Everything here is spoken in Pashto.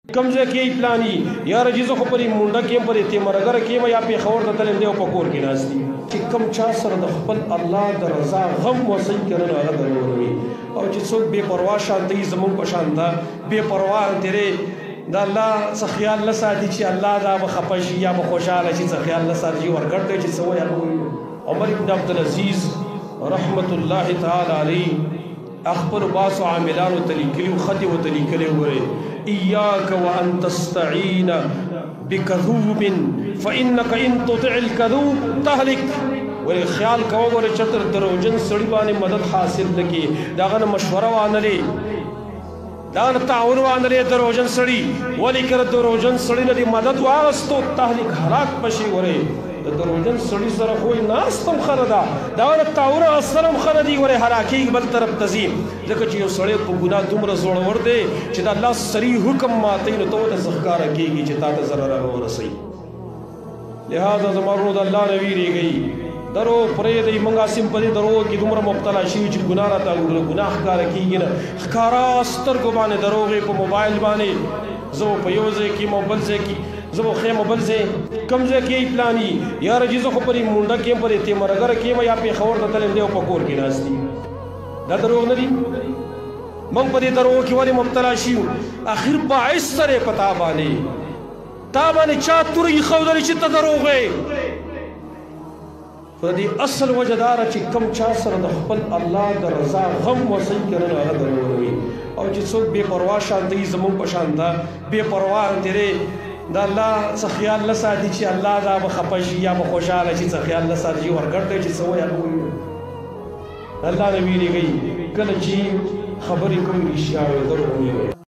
कमजे के प्लानी या रजीज़ो को परी मुंडा के पर तेमर अगर के या पे खबर त तले देव पकोर की नास्ती कि कम चा सर द खपल अल्लाह द रजा गम वसई करन वाला दरोवी और چې څوک بے پروا شانتی زمون پشان دا بے پروا تیرے دا الله څخه خیال نه ساتي چې الله دا بخپشي یا بخوشاله شي څخه خیال نه ساتي ورګړ دی چې سو یا عمر ابن عبد العزيز رحمت الله تعالی علیه اخبر باس عاملان تلیکلی خدی و تلیکلی وره إياك وأن تستعين بكذوب فإنك إن تطع الكذوب تهلك والخيال كوغور چتر دروجن سړي باندې مدد حاصل لکی داغه مشوره وانه لري داغه تعاون وانه لري دروجن سړي ولی کر دروجن سړي نه مدد واغستو تهلك هلاك بشي وره دروجن سړي سره خو ناس تم خردا داغه تعاون اثرم خردي وره هلاکی بل طرف تزیم ځکه چې یو سړی په ګناه دومره زوړ ور دی چې د الله صریح حکم ماته نو ته د زخکار کیږي چې تا ته ضرر ورسي لہذا زمرو د الله نبی ریږي درو پرې دی منګه سیم په درو کې دومره مبتلا شي چې ګناه را ته ګناه ښکار کیږي نه ښکارا سترګو باندې دروغې په موبایل باندې زو په یو ځای کې موبایل ځای کې زبو خیم موبایل ځای کمزه کې پلاني یا رجیزو خو پرې مونډه کې پرې تیمر اگر کې یا په خبر د تل دیو پکور کې ناشتي دا دروغ نه دي من په دې دروغ کې وری مبتلا شي اخر باعث سره پتا باندې تا باندې چا توري خودل چې ته دروغه په دې اصل وجدار چې کم چا سره د خپل الله د رضا غم وسي کرن هغه دروغوي او چې څوک بے پروا شانتی زمون پشان دا بے پروا تیرے دا الله څخه خیال نه ساتي چې الله دا بخپشي یا بخوشاله شي څخه خیال نه ساتي ورګړ دی چې سو یا الله نبی لګي کله چې خبرې کوي اشاره درو